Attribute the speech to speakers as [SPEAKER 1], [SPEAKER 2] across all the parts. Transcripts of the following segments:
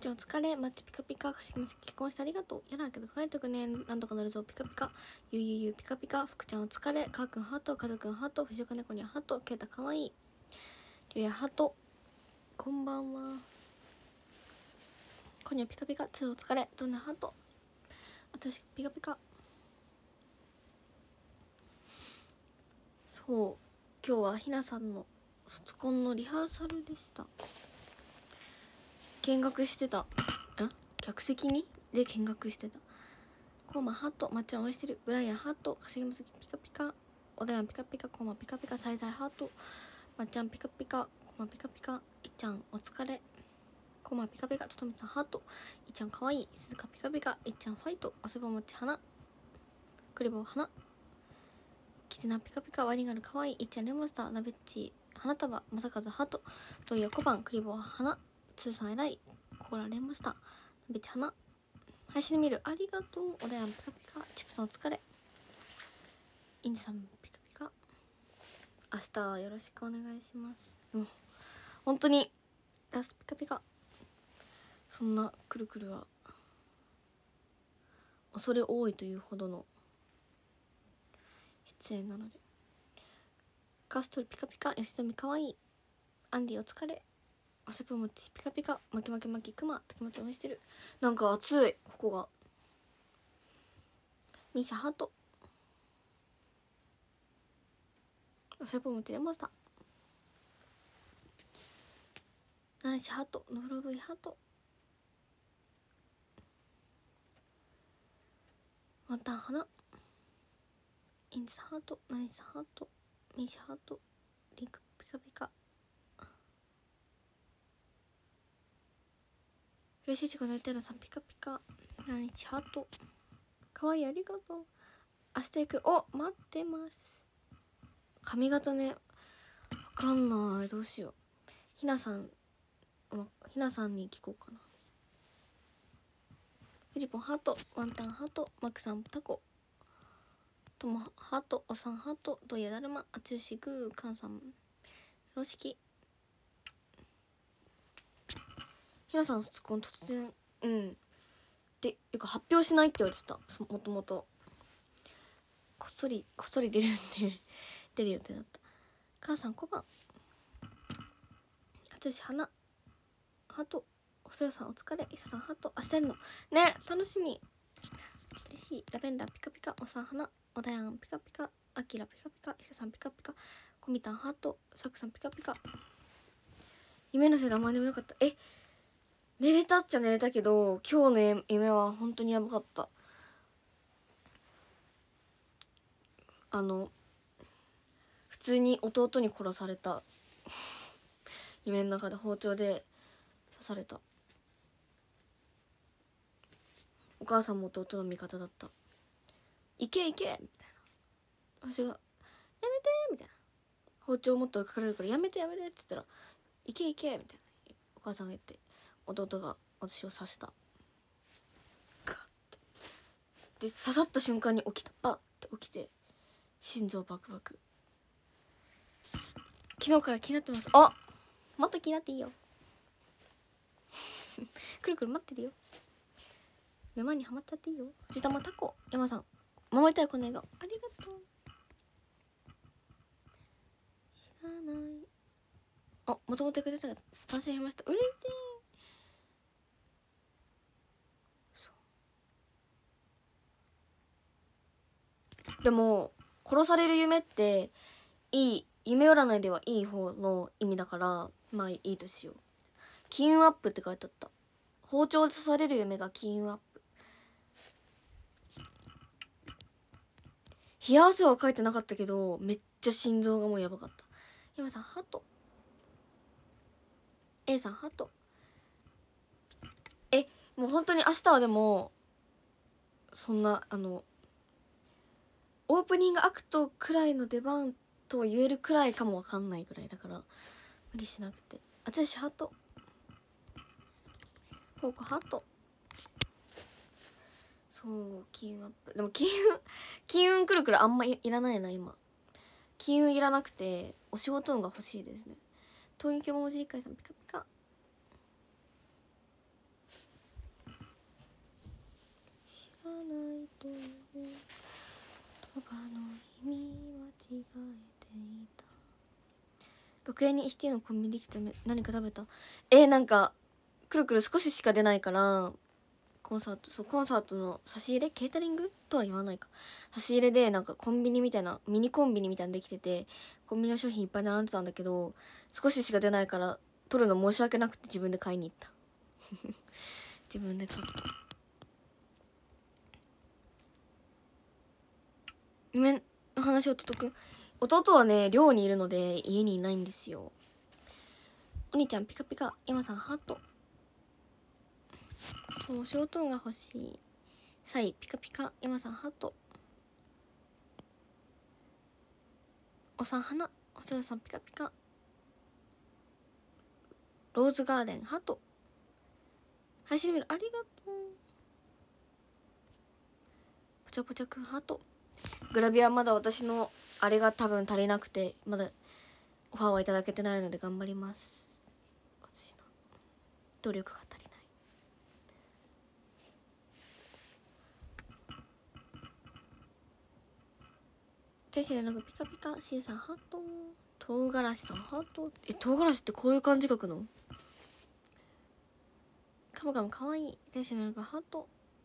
[SPEAKER 1] ちゃんお疲れ。マッチピカピカ。かしげませ結婚してありがとう。嫌だけど帰ってくね。なんとかなるぞ。ピカピカ。ゆうゆうゆうピカピカ。福ちゃんお疲れ。かーくんハート。かずくんハート。藤岡猫にはハート。ケイタかわいい。りゅうやハート。こんばんは。こにゃピカピカ。つーお疲れ。どんなハート。私ピカピカ。そう。今日はひなさんの卒コンのリハーサルでした。見学してた。客席にで見学してた。コーマハート。まっちゃん応援してる。ブライアンハート。かしげませピカピカ。おだやんピカピカ。コーマピカピカ。サイザイハート。まっちゃんピカピカ。コーマピカピカ。いっちゃんお疲れ。コーマピカピカ。ととみさんハート。いっちゃんかわいい。鈴鹿ピカピカ。いっちゃんファイト。おせばもち花。クリボー花。キズナピカピカ。ワニガルかわいい。いっちゃんレモンスター。ナベッチ花束。まさかずハート。ドイヤ小判。クリボー花。ツーさんえらい。コーラレモンスター。ナベッチ花。配信で見る。ありがとう。おだやんピカピカ。チップさんお疲れ。インディさんピカピカ。明日よろしくお願いします。もう本当にラスピカピカ。そんなくるくるは恐れ多いというほどの出演なので。ガストルピカピカ。吉富かわいい。アンディお疲れ。おせぽもちピカピカ。まきまきまきくま気持ち応援してる。なんか暑いここが。ミーシャハート。おせぽもちレモンスター。ナイシハート。ノフロブイハート。ワンタン花。インスハート。ナイスハート。ミーシャハート。リンクピカピカ。嬉しいちごのてるさんピカピカ。ナイスハート。かわいいありがとう。明日行く。お待ってます。髪型ねわかんない。どうしよう。ひなさんに聞こうかな。フジポンハート。ワンタンハート。マクさんタコ。ともハート。おさんハート。ドイヤだるま。あつゆしグー。カンさんよろしき。ひなさんの卒コン突然でいうか発表しないって言われてた。もともとこっそり出るんで出る予定だった。母さん小判。あつし花ハート。細谷さんお疲れ。いささんハート。明日やるのね楽しみ。嬉しい。ラベンダーピカピカ。おさん花。おだやんピカピカ。あきらピカピカ。いささんピカピカ。コミタンハート。サクさんピカピカ。夢のせいであんまりでもよかった。寝れたっちゃ寝れたけど今日の夢は本当にやばかった。普通に弟に殺された夢の中で包丁で刺された。お母さんも弟の味方だった。いけいけみたいな。私がやめてみたいな。包丁もっと追いかかれるからやめてって言ったらいけいけみたいなお母さんが言って弟が私を刺した。ガッてで刺さった瞬間に起きた。バッて起きて心臓バクバク。昨日から気になってます。あまた気になっていいよくるくる待ってるよ。沼にはまっちゃっていいよ。藤玉タコ。山さん守りたいこの笑顔ありがとう。知らない。もともとくれたら楽しみました。嬉しい。そうでも殺される夢っていい夢占いではいい方の意味だからまあいいとしよう。金運アップって書いてあった。包丁で刺される夢が金運アップ。冷や汗は書いてなかったけどめっちゃ心臓がもうやばかった。山さんハート。 A さんハート。もう本当に明日はでもそんなオープニングアクトくらいの出番と言えるくらいかもわかんないぐらいだから無理しなくて。あつしハート。フォークハート。そう金運アップ。でも金運くるくるあんまいらないな今。金運いらなくてお仕事運が欲しいですね。東京ももじりかいさんピカピカ。 葉の意味間違えていた。楽屋に ST のコンビニできため何か食べた？なんかくるくる少ししか出ないから、コンサートの差し入れ、ケータリングとは言わないか、差し入れでなんかコンビニみたいな、ミニコンビニみたいなのできてて、コンビニの商品いっぱい並んでたんだけど、少ししか出ないから取るの申し訳なくて自分で買いに行った。自分で取った。夢の話を弟はね寮にいるので家にいないんですよ。お兄ちゃんピカピカ、山さんハート。そう、仕事が欲しい。サイピカピカ、山さんハート。おさん花、おささんピカピカ。ローズガーデンハート。配信で見るありがとう。ぽちゃぽちゃくんハート。グラビアまだ私のあれが多分足りなくて、まだオファーはいただけてないので頑張ります。私の努力が足りない。天使でなんかピカピカ、シンさんハート。唐辛子さんハート。唐辛子ってこういう感じ書くの？カムカムかわいい。天使でなんかハート。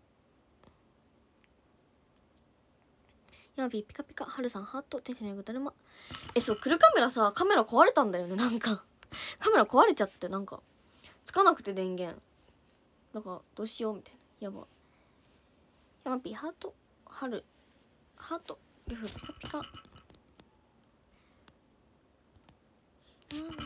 [SPEAKER 1] ヤマピーピカピカ、ハルさんハート。天使の英語だるま。そう、クルカメラさ、カメラ壊れたんだよね。なんかカメラ壊れちゃって、なんかつかなくて電源、なんかどうしようみたいな。やば。ヤマピーハート。ハルハート。リフピカピカ。知らないという言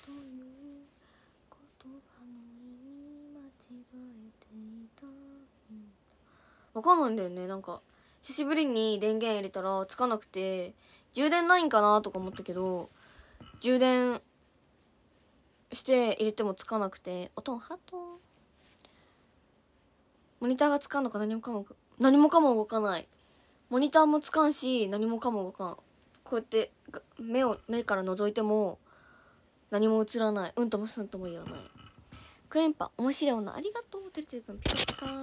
[SPEAKER 1] 葉の意味間違えていた。わかんないんだよね。なんか久しぶりに電源入れたらつかなくて、充電ないんかなとか思ったけど、充電して入れてもつかなくて、おとんハート。モニターがつかんのか何もかも動かない。モニターもつかんし何もかも動かん。こうやって目から覗いても何も映らない。うんともすんとも言わない。クエンパ面白い女ありがとう。てるてるくんピカピカ。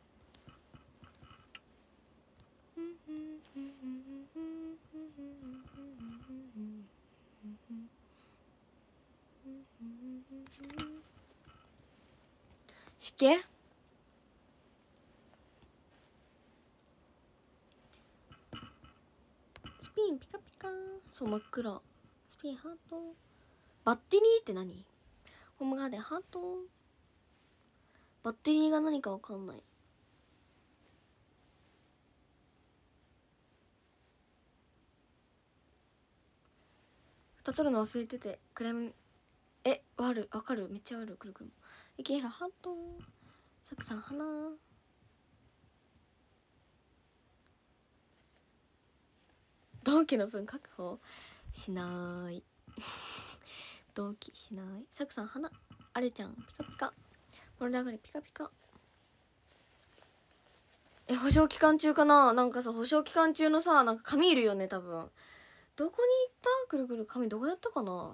[SPEAKER 1] 湿気スピンピカピカ。そう、真っ暗。スピンハート。バッテリーって何？ホームガーデンハート。バッテリーが何かわかんない。蓋取るの忘れててクレーム。わかる、めっちゃある。くるくる池平ハート。サクさん花。同期の分確保しない同期しない。サクさん花。あれちゃんピカピカ。モルダーガリピカピカ。保証期間中かな。なんかさ、保証期間中のさ、なんか紙いるよね多分。どこに行った？くるくる紙どこやったかな。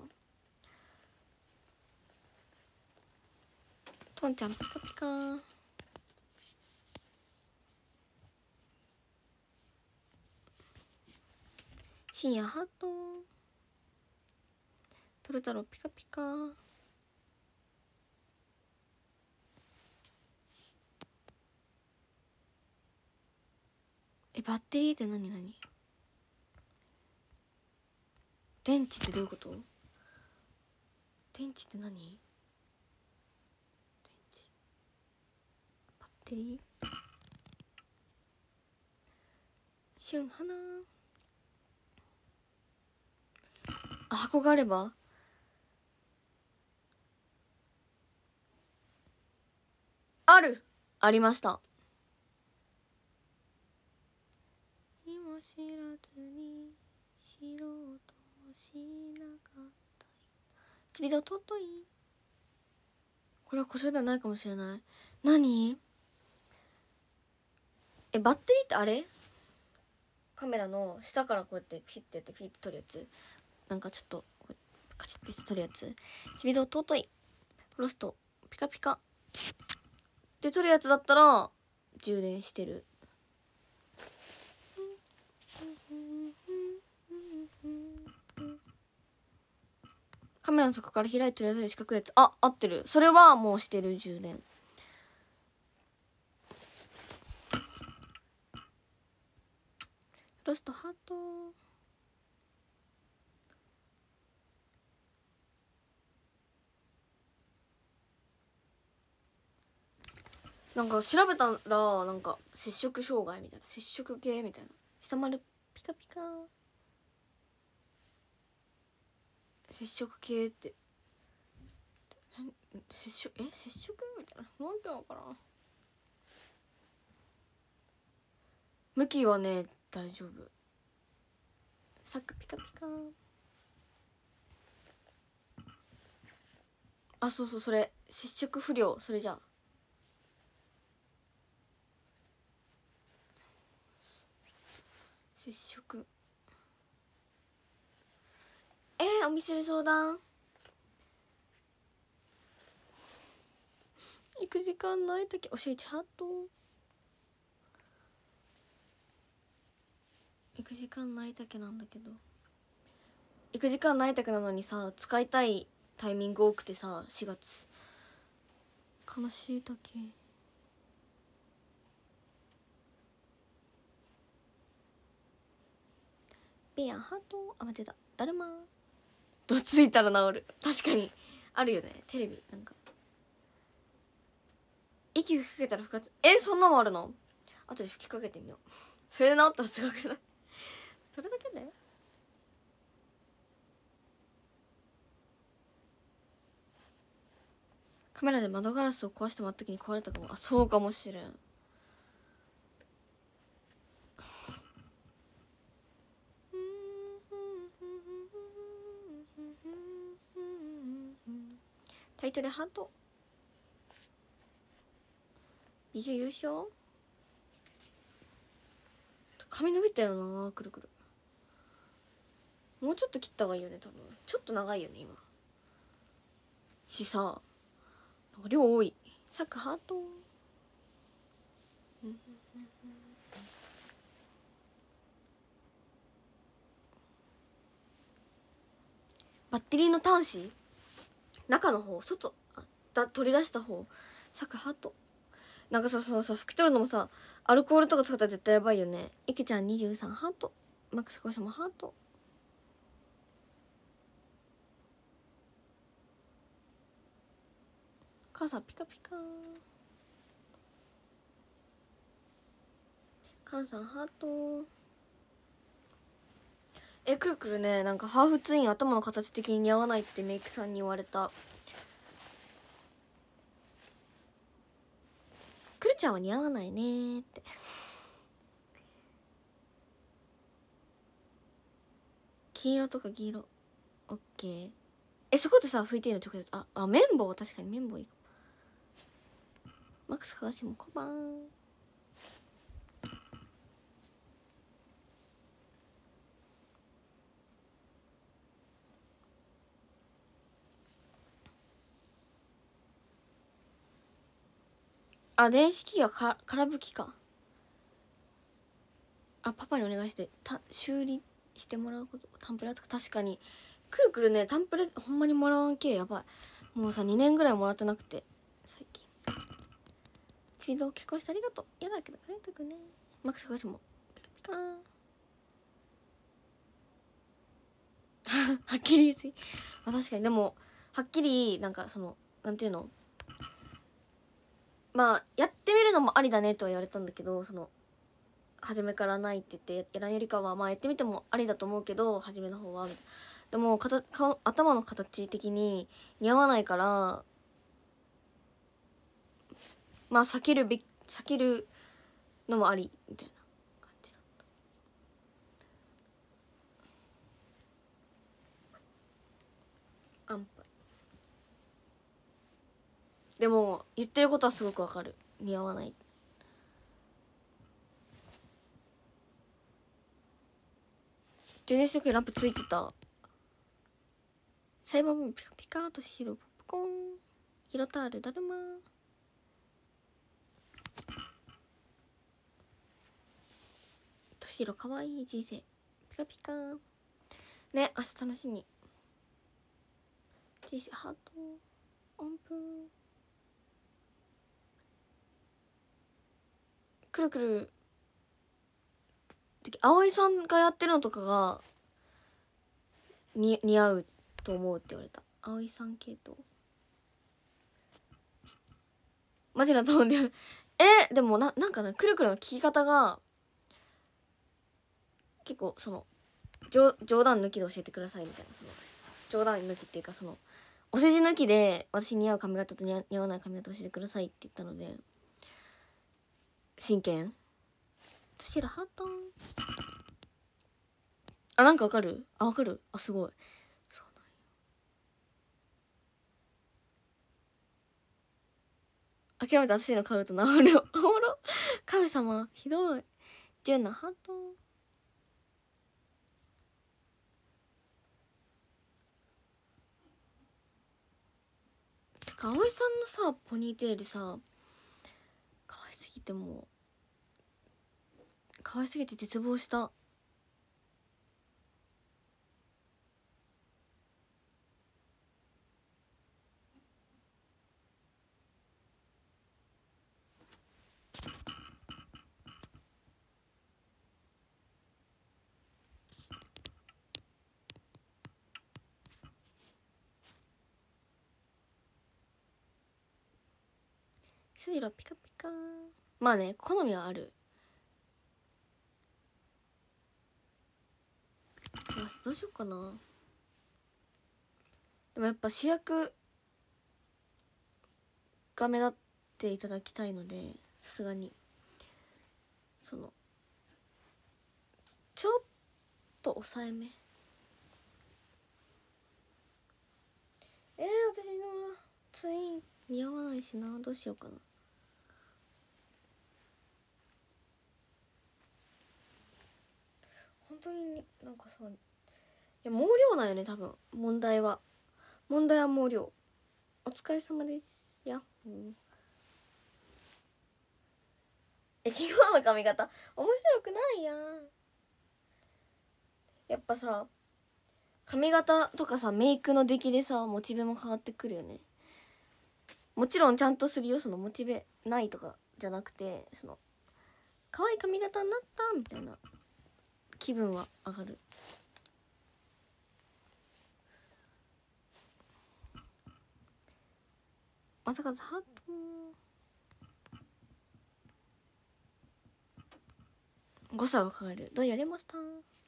[SPEAKER 1] トンちゃんピカピカ。深夜ハート。トルタロピカピカ。バッテリーって何？電池ってどういうこと？電池って何？電池バッテリー。旬花。箱があれば。ありました。今知らずに知ろうとしなかったちびど尊い。これは故障ではないかもしれない。何？バッテリーってあれ？カメラの下からこうやってピッてやってピッて取るやつ。なんかちょっとカチッて取るやつ。ちびど尊い。フロストピカピカで取るやつだったら充電してる。 カメラの底から開いてるやつで四角いやつ。あ、合ってる。それはもうしてる。充電。ロストハート。なんか調べたらなんか接触障害みたいな、接触系みたいな、下丸ピカピカ接触系って接触接触みたいな、なんていうのかな。向きはね大丈夫。サックピカピカ。あ、そうそう、それ接触不良。それじゃあ接触お店で相談。行く時間ないとき教えちゃっと。行く時間ないだけなんだけど、行く時間ないだけなのにさ、使いたいタイミング多くてさ、4月悲しい時。ビアハート。あ、間違えた。だるまどついたら治る。確かにあるよね、テレビ。なんか息吹きかけたら復活。そんなのあるの？後で吹きかけてみよう。それで治ったらすごくない？それだけで？カメラで窓ガラスを壊してもらった時に壊れたかも。あ、そうかもしれん。タイトルハート。美女優勝。髪伸びたよな、くるくる。もうちょっと切った方がいいよね、多分。ちょっと長いよね今しさ、なんか量多い。サクハート。バッテリーの端子、中の方、外取り出した方。サクハート。なんかさ、そのさ、拭き取るのもさ、アルコールとか使ったら絶対やばいよね。いけちゃん23ハート。マックスコシャもハート。母さんピカピカ。カンさんハート。くるくるね、なんかハーフツイン頭の形的に似合わないってメイクさんに言われた。くるちゃんは似合わないねって。黄色とか黄色オッケー。そこってさ拭いていいの直接？綿棒。確かに綿棒いいかも。マックスかがしもこばん。電子機が空拭きか。パパにお願いして修理してもらうこと。タンプレ扱う。確かにくるくるね、タンプレほんまにもらわんけ。やばい。もうさ2年ぐらいもらってなくて、最近。ちびぞ結婚してありがとう。嫌だけど帰ってくね。マックスかがしもピカピカ。はっきり言い過ぎ。確かに。でもはっきりなんかそのなんていうの、やってみるのもありだねとは言われたんだけど、その初めからないって言ってやらんよりかはやってみてもありだと思うけど、初めの方はでも頭の形的に似合わないから、避けるのもありみたいな感じだった。安牌。でも言ってることはすごくわかる。似合わない。充電してくれランプついてた。裁判もピカピカと白ポップコーン。ヒロタールだるま。としろかわいい人生ピカピカね。明日楽しみ。 T ハート音符くるくる葵さんがやってるのとかが似合うと思うって言われた。葵さん系統マジなと思うんだよ。でもなんかね、くるくるの聞き方が結構その冗談抜きで教えてくださいみたいな、その冗談抜きっていうか、そのお世辞抜きで私に合う髪型と似合わない髪型教えてくださいって言ったので、真剣。私らハートンなんかわかる？わかる？すごい。そうなんや。諦めて私の買うと治るよ。おもろ。神様ひどい。純なハートンてか葵さんのさポニーテールさ可愛すぎて、もう可愛すぎて絶望した。筋がピカピカ。まあね、好みはある。どうしようかな。でもやっぱ主役が目立っていただきたいので、さすがにそのちょっと抑えめ。私のツイン似合わないしな。どうしようかな。本当になんかさ、いや毛量なんよね、多分問題は毛量。お疲れ様です。やっほー。昨日の髪型面白くないやん。やっぱさ髪型とかさメイクの出来でさモチベも変わってくるよね。もちろんちゃんとするよ、そのモチベないとかじゃなくて、その可愛い髪型になったみたいな気分は上がる。まさかずハート誤差を抱える。どうやりました？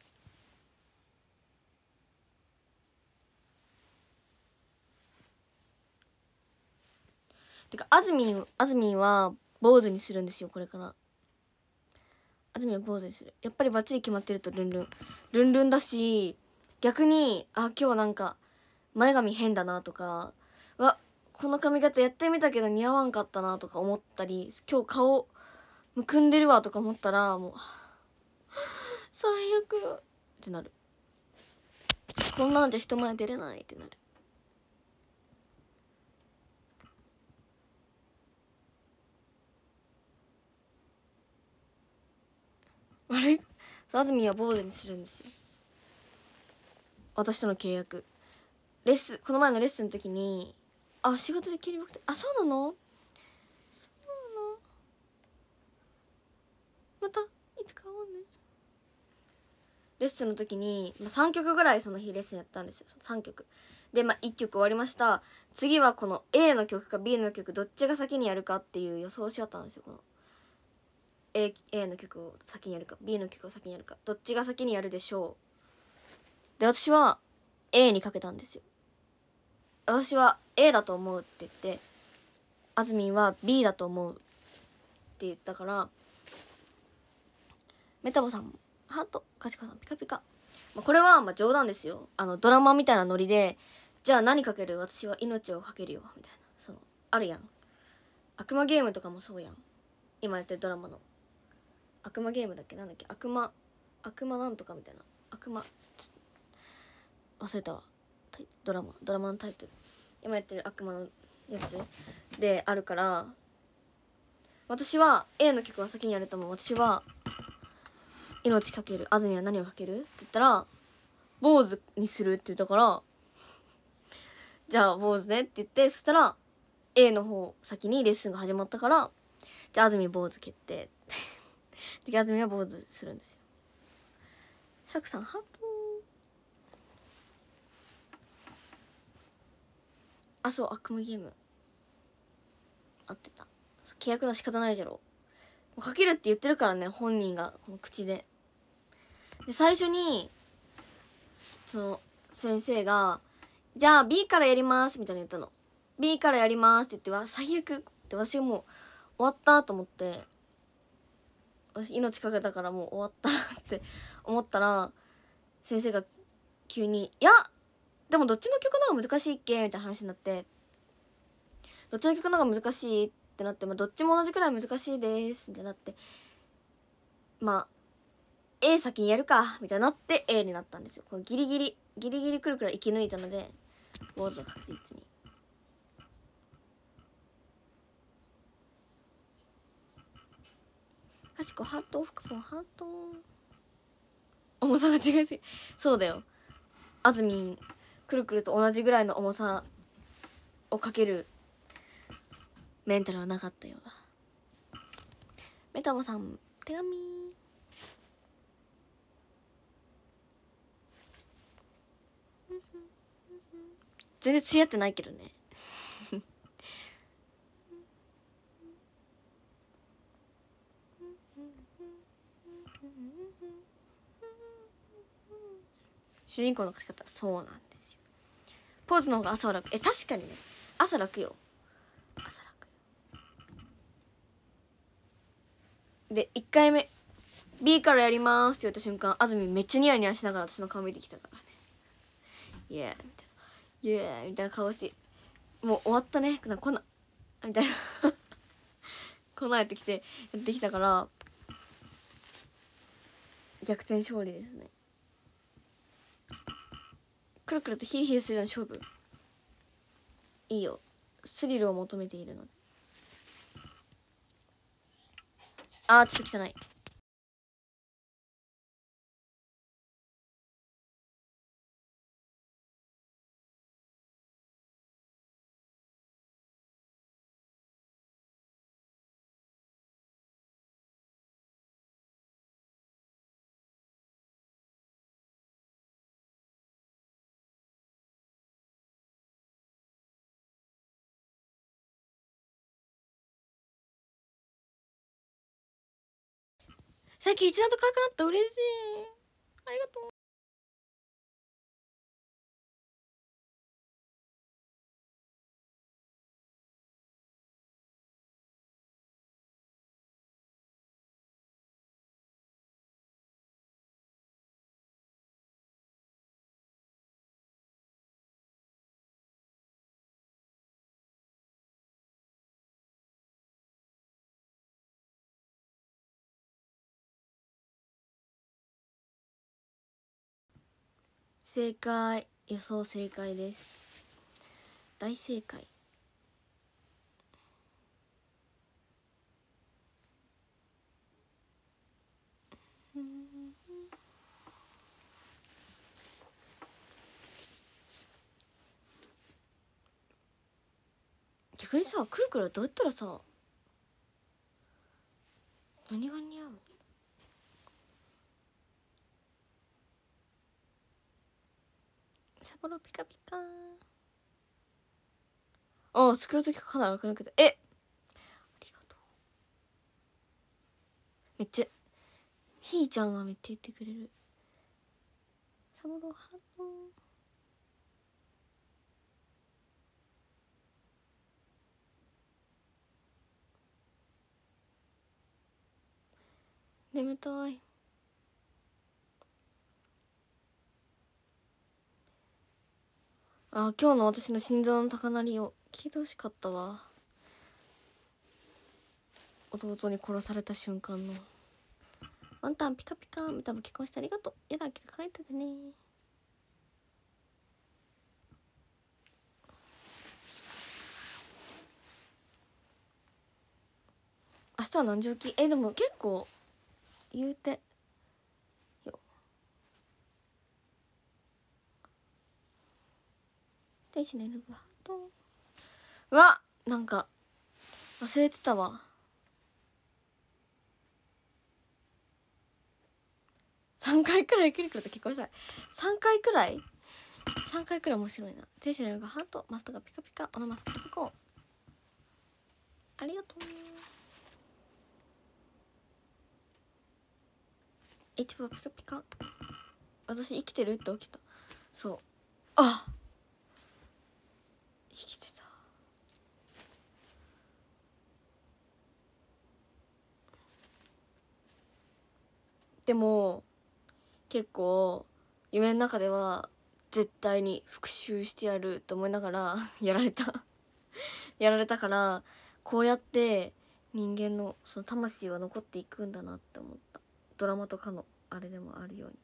[SPEAKER 1] てかあずみんは坊主にするんですよ、これから。あずみんは坊主にする。やっぱりバッチリ決まってるとルンルンだし、逆に今日なんか前髪変だなとか、この髪型やってみたけど似合わんかったなとか思ったり、今日顔むくんでるわとか思ったらもう最悪ってなる。こんなんじゃ人前出れないってなる。あれあずみは坊主にするんですよ、私との契約。この前のレッスンの時に仕事できるよくて、そうなのまたいつか会おうね。レッスンの時に、3曲ぐらいその日レッスンやったんですよ。3曲で、1曲終わりました。次はこの A の曲か B の曲どっちが先にやるかっていう予想しちゃったんですよ。この A の曲を先にやるか B の曲を先にやるか、どっちが先にやるでしょう。で私は A にかけたんですよ。私は A だと思うって言って、あずみんは B だと思うって言ったから、メタボさんもハート、カチカさんピカピカ。これは冗談ですよ。ドラマみたいなノリで、じゃあ何かける？私は命をかけるよみたいな、そのあるやん。悪魔ゲームとかもそうやん。今やってるドラマの悪魔ゲームだっけ、なんだっけ、悪魔なんとかみたいな、忘れたわ。ドラマのタイトル、今やってる悪魔のやつであるから、私は A の曲は先にやると思う。私は命かける。あずみは何をかけるって言ったら坊主にするって言ったから、 じゃあ坊主ねって言って、そしたら A の方先にレッスンが始まったから、じゃあ安住坊主決定で安住は坊主するんですよ。サクさんハート。あ、そう、悪夢ゲーム合ってた。契約の仕方ないじゃろ。かけるって言ってるからね、本人がこの口で。で最初にその先生が「じゃあ B からやります」みたいな言ったの。 B からやりますって言っては最悪って私がもう終わったと思って、私命かけたからもう終わったって思ったら、先生が急に「いやでもどっちの曲の方が難しいっけ?」みたいな話になって、どっちの曲の方が難しいってなって、どっちも同じくらい難しいですみたいになって、A 先にやるかみたいになって A になったんですよ。このギリギリくるくらい生き抜いたので、坊主は確実に。かしこハート、福君ハート。重さが違いすぎ。そうだよ、あずみんくるくると同じぐらいの重さをかけるメンタルはなかったようだ。メタボさん手紙。全然付き合ってないけどね主人公の書き方、そうなんですよ。ポーズの方が朝は楽。確かにね、朝楽よ、朝楽で。1回目 B からやりますって言った瞬間、あずみめっちゃニヤニヤしながら私の顔見てきたからね。イエーみたいな、イエーみたいな顔して、もう終わったねこんなみたいなこなやってきてやってきたから、逆転勝利ですね。くるくるとヒリヒリするような勝負いいよ、スリルを求めているので。ちょっと汚い。最近一段と可愛くなった、嬉しい、ありがとう。正解、予想正解です、大正解。逆にさ、くるくるはどうやったらさ、何が似合う？サボロピカピカ。作るときかなり楽なくて、ありがとう。めっちゃひーちゃんがめっちゃ言ってくれる。サボロハート。眠たい。今日の私の心臓の高鳴りを聞いてほしかったわ。弟に殺された瞬間の。ワンタンピカピカ、メタボ結婚してありがとう。やだけど帰っててね。明日は何時起き？でも結構言うてよ。 天使の絵の具ハート。うわ、なんか忘れてたわ。3回くらいくるくると結婚したい。3回くらい面白いな。天使の絵の具ハート。マスターがピカピカ。オノマスピカピコ。ありがとう。一部ピカピカ。私生きてるって起きた。そう、あ、生きてた。でも結構夢の中では絶対に復讐してやると思いながらやられたから、こうやって人間のその魂は残っていくんだなって思った。ドラマとかのあれでもあるように。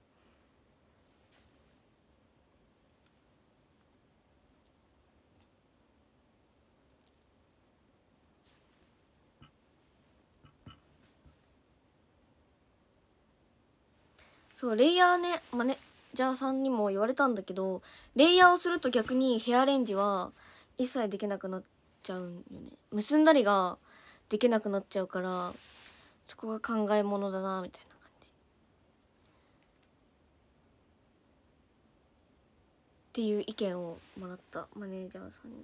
[SPEAKER 1] そう、レイヤーね、マネージャーさんにも言われたんだけど、レイヤーをすると逆にヘアアレンジは一切できなくなっちゃうんよね。結んだりができなくなっちゃうから、そこが考えものだなみたいな感じっていう意見をもらった、マネージャーさんに。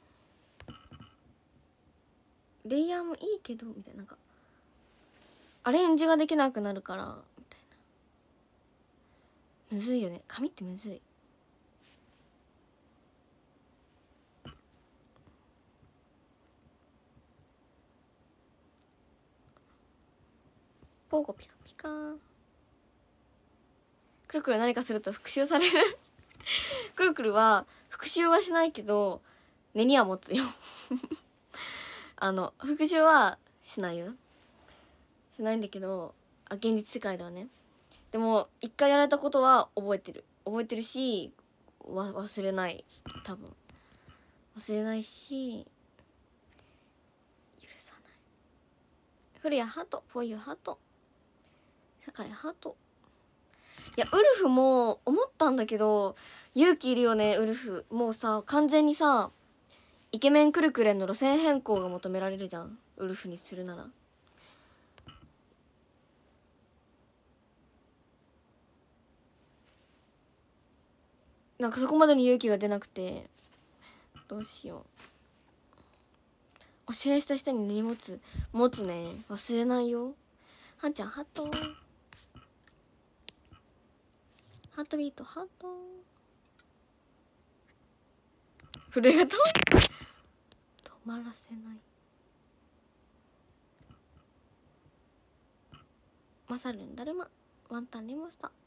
[SPEAKER 1] レイヤーもいいけどみたいな、なんかアレンジができなくなるからみたいな。むずいよね、髪ってむずい。ポーゴピカピカ。くるくる何かすると復讐されるくるくるは復讐はしないけど根には持つよ復讐はしないよ、しないんだけど、現実世界ではね。でも一回やられたことは覚えてるし、忘れない。多分忘れないし、許さない。古谷ハート、フォーユーハート、世界ハート。いやウルフも思ったんだけど、勇気いるよねウルフ。もうさ、完全にさ、イケメンくるくるの路線変更が求められるじゃん、ウルフにするなら。なんかそこまでに勇気が出なくて、どうしよう。教えした人に荷物持つね、忘れないよ。はんちゃんハート、ハートビートハート、震えが止まらせない。マサルンだるま、ワンタンレモンスター。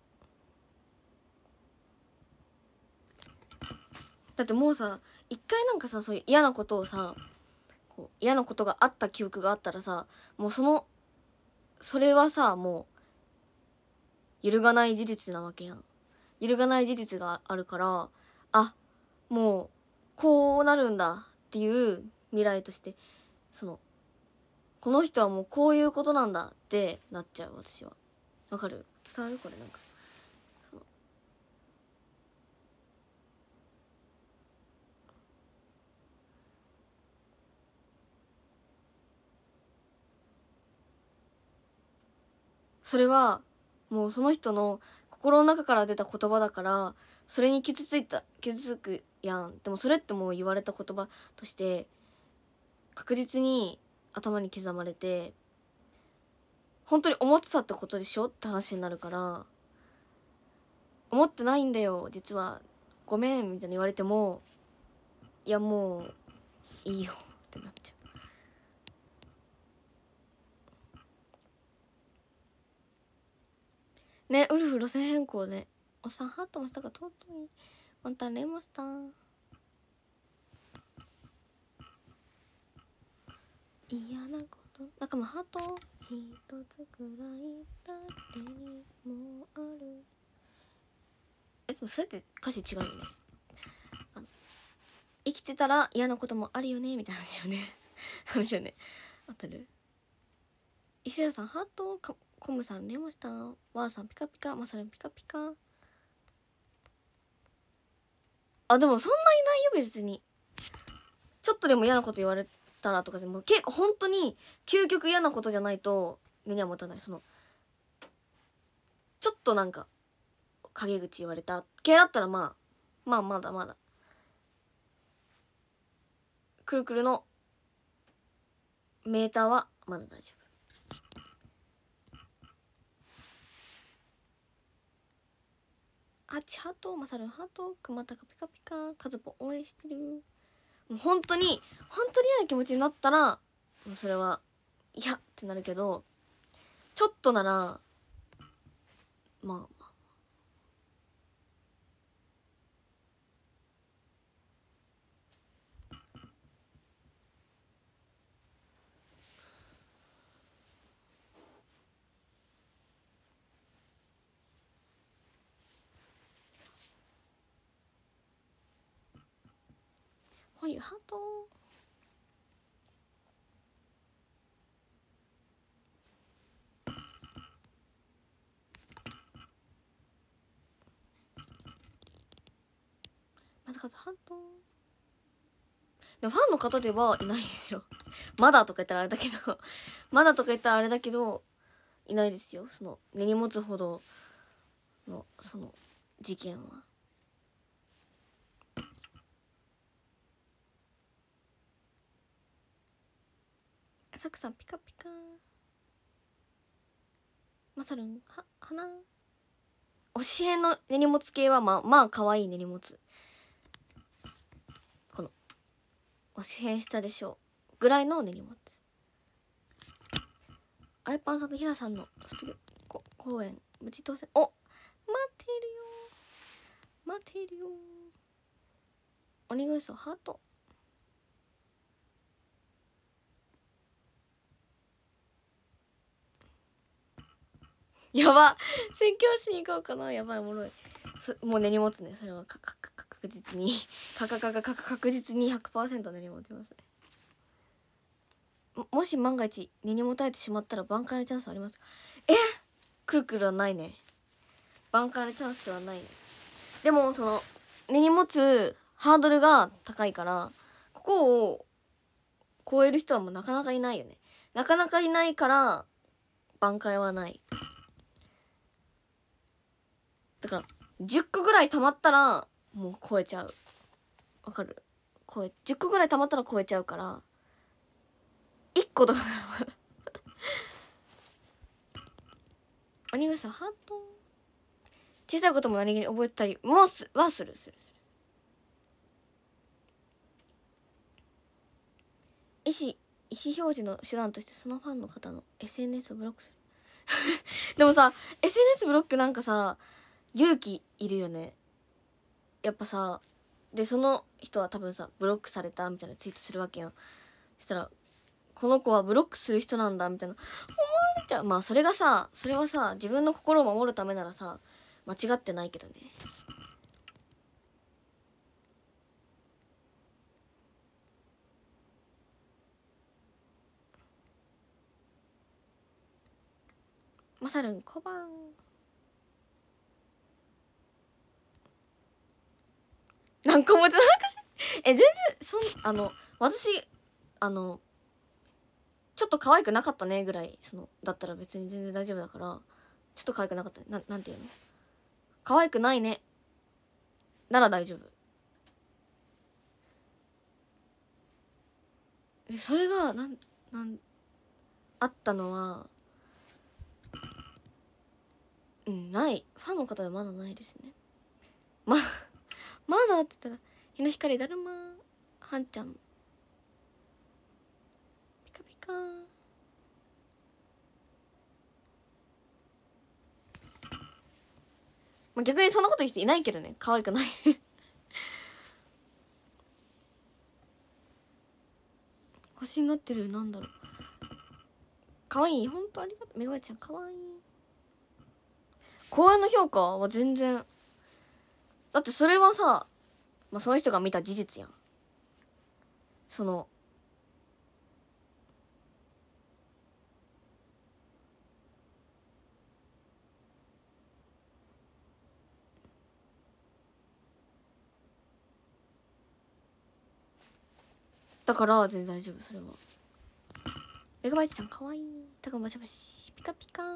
[SPEAKER 1] だってもうさ、一回なんかさ、そういう嫌なことをさ、こう嫌なことがあった記憶があったらさ、もうそれはさ、もう揺るがない事実なわけやん。揺るがない事実があるから、あ、もうこうなるんだっていう未来として、この人はもうこういうことなんだってなっちゃう、私は。わかる？伝わる？これなんかそれはもうその人の心の中から出た言葉だから、それに傷つくやん。でもそれってもう言われた言葉として確実に頭に刻まれて、本当に思ってたってことでしょって話になるから、思ってないんだよ実は、ごめんみたいに言われても、いやもういいよってなっちゃうね。ウルフ路線変更ね。おっさんハートマスターが尊い、ワンタンレモンスター。嫌なこと仲間ハート、一つくらいだけにもある。でもそれって歌詞違うよね。生きてたら嫌なこともあるよねみたいな話よね話よね。当たる。石田さんハート、コムさんレモンスター、ワーさんピカピカ、マサルンピカピカ。 あ、でもそんないないよ別に。ちょっとでも嫌なこと言われたらとかでも結構本当に究極嫌なことじゃないと根には持たない。そのちょっとなんか陰口言われた系だったらまだまだくるくるのメーターはまだ大丈夫。あちハート、まさるハート、くまたかピカピカ、カズポ応援してる。もう本当に嫌な気持ちになったらもうそれはいやってなるけど、ちょっとならまあほいハート。まさかハート。でもファンの方ではいないですよ。まだとか言ったらあれだけどまだとか言ったらあれだけどいないですよ。その根に持つほどのその事件は。サクさんピカピカ。マサルンは花。推し編の根に持つ系はまあ可愛い根に持つ。この推し編したでしょうぐらいの根に持つ。アイパンさんとヒラさんの公演無事当選。お、待っているよ待っているよ。鬼軍曹ハート。やば、宣教師に行こうかな。やばい、おもろい。もう根に持つね。それは確実に確実に 100% 根に持てますね。もし万が一根に持たれてしまったら挽回のチャンスありますか？くるくるはないね。挽回のチャンスはないね。でもその根に持つハードルが高いからここを超える人はもうなかなかいないよね。なかなかいないから挽回はない。だから10個ぐらい溜まったらもう超えちゃう。わかる？10個ぐらい溜まったら超えちゃうから1個とか鬼ヶさんハート。小さいことも何気に覚えてたりもうする。意思表示の手段としてそのファンの方の SNS をブロックするでもさ SNS ブロックなんかさ勇気いるよね。やっぱさでその人は多分さブロックされたみたいなツイートするわけやん。そしたらこの子はブロックする人なんだみたいな思われちゃう。まあそれはさ自分の心を守るためならさ間違ってないけどね。マサルン小判。何個持ちの話全然私ちょっと可愛くなかったねぐらいだったら別に全然大丈夫だから。ちょっと可愛くなかったね。なんていうの、可愛くないねなら大丈夫。でそれがあったのはないファンの方はまだないですね。まだって言ったら日の光だるまはんちゃんピカピカ。まあ、逆にそんなこと言う人いないけどね。可愛くない星になってる。なんだろう、可愛い。ほんとありがとう。めがちゃん可愛い。公演の評価は全然だってそれはさ、その人が見た事実やん。そのだから全然大丈夫。それはメガバイトちゃんかわいい。たかバシバシピカピカ。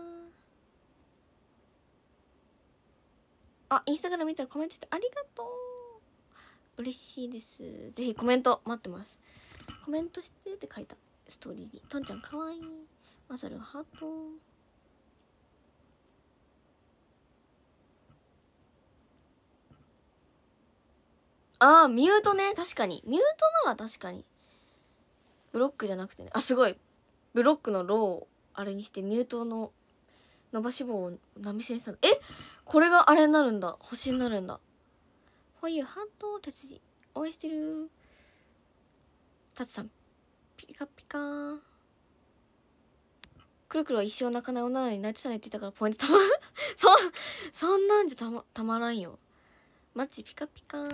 [SPEAKER 1] あ、インスタグラム見たらコメントしてありがとう。嬉しいです。ぜひコメント待ってます。コメントしてって書いたストーリーに。とんちゃんかわいい。マサルハート。あー、ミュートね。確かにミュートなら確かにブロックじゃなくてね。あ、すごい。ブロックのローをあれにしてミュートの伸ばし棒を波線したの。これがあれになるんだ。星になるんだ。ほいゆハート。鉄人応援してる。タツさんピカピカ。くるくるは一生泣かない女なのに泣いてたねって言ったからポイントたまるそんなんじゃたまらんよ。マッチピカピカ。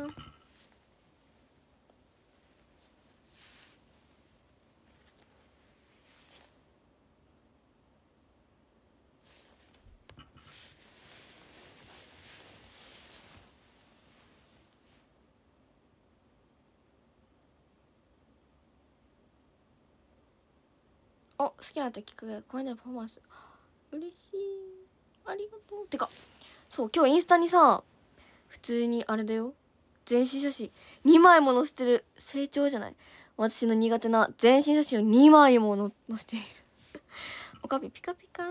[SPEAKER 1] お、好きな歌聞く。これねパフォーマンス嬉しい。ありがとう。てかそう今日インスタにさ普通にあれだよ、全身写真2枚も載せてる。成長じゃない。私の苦手な全身写真を2枚も載せているおかぴピカピカ。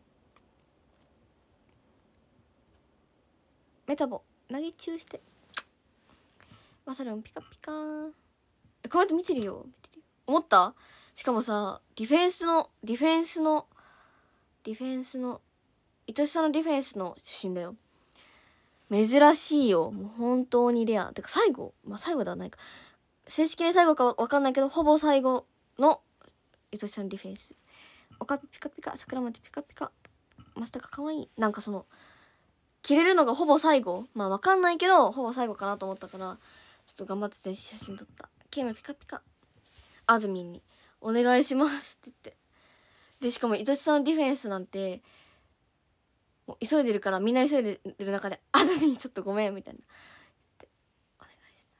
[SPEAKER 1] メタボ投げ中してマサルンピカピカ。コメント見てるよ。思った。しかもさディフェンスの愛しさのディフェンスの写真だよ。珍しいよ。もう本当にレア。てか最後最後ではないか、正式に最後か分かんないけどほぼ最後の愛しさのディフェンス。おかぴピカピカ。桜餅ピカピカ。マスタカかわいい。なんかその着れるのがほぼ最後、分かんないけどほぼ最後かなと思ったからちょっと頑張って全身写真撮った。ケイマピカピカ。あずみんにお願いしますって言って、でしかも愛しさのディフェンスなんてもう急いでるから、みんな急いでる中であずみにちょっとごめんみたいなってお願いした。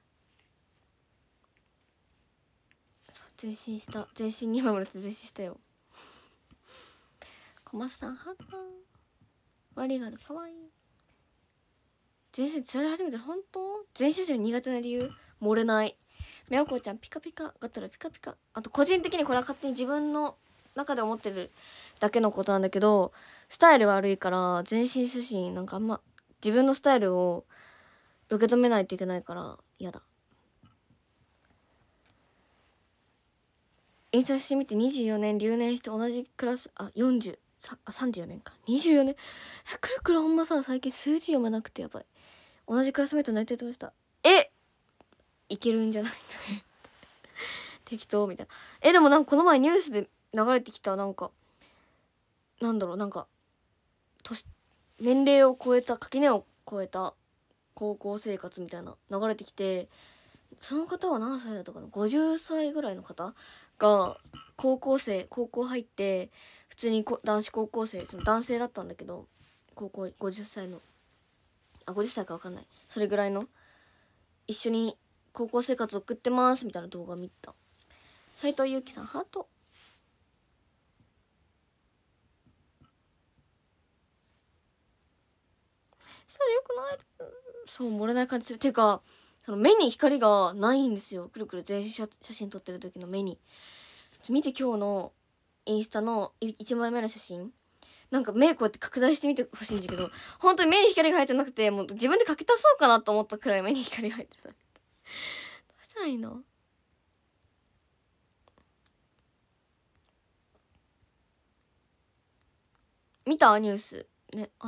[SPEAKER 1] そう前進した。全身2枚もらって前進したよ。小松さんハート。ワリガルかわいい。全身つられ始めてる。本当全身写真苦手な理由漏れない。みやこちゃんピカピカ。ガトラピカピカ。あと個人的にこれは勝手に自分の中で思ってるだけのことなんだけど、スタイル悪いから全身写真なんかあんま自分のスタイルを受け止めないといけないから嫌だ。インスタ写真見て24年留年して同じクラス34年か24年。くるくるほんまさ最近数字読めなくてやばい。同じクラスメートになりたいと思いました。いけるんじゃない適当みたいな。でもなんかこの前ニュースで流れてきたなんかなんだろう、なんか年齢を超えた垣根を超えた高校生活みたいな流れてきて、その方は何歳だったかな、50歳ぐらいの方が高校入って普通に男子高校生、その男性だったんだけど高校50歳の50歳か分かんない、それぐらいの一緒に高校生活送ってますみたいな動画見た。斉藤由貴さんハート。したらよくない。そう漏れない感じする。ていうかその目に光がないんですよ。くるくる全身写真撮ってる時の目に。見て今日のインスタの1枚目の写真、なんか目こうやって拡大してみてほしいんだけど、本当に目に光が入ってなくて、もう自分で描き足そうかなと思ったくらい目に光が入ってた。どうしたらいいの。見たニュースね、あった。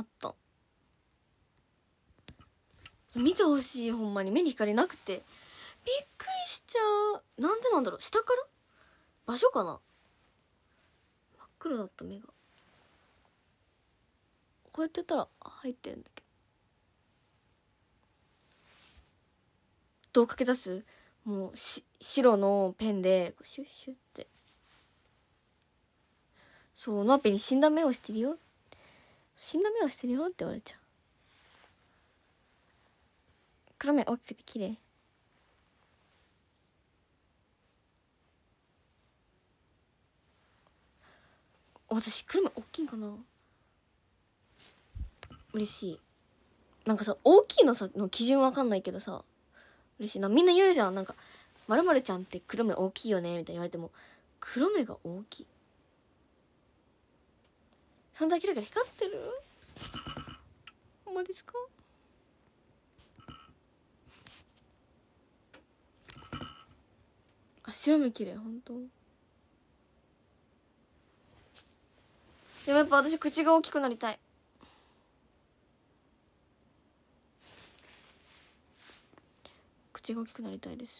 [SPEAKER 1] 見てほしい。ほんまに目に光なくてびっくりしちゃう。なんでなんだろう。下から場所かな。真っ黒だった目が。こうやってやったら入ってるんだけど、どう書き出す。もう白のペンでシュッシュッって。そうナペに死んだ目をしてるよって言われちゃう。黒目大きくて綺麗。 私黒目大きいんかな。嬉しい。なんかさ、大きいのさの基準わかんないけどさ、嬉しいな。みんな言うじゃん、なんか〇〇ちゃんって黒目大きいよねみたいに言われても、黒目が大きい。散々キラキラ光ってる。ほんまですか？あ、白目綺麗。ほんと。でもやっぱ私口が大きくなりたい。口が大きくなりたいです。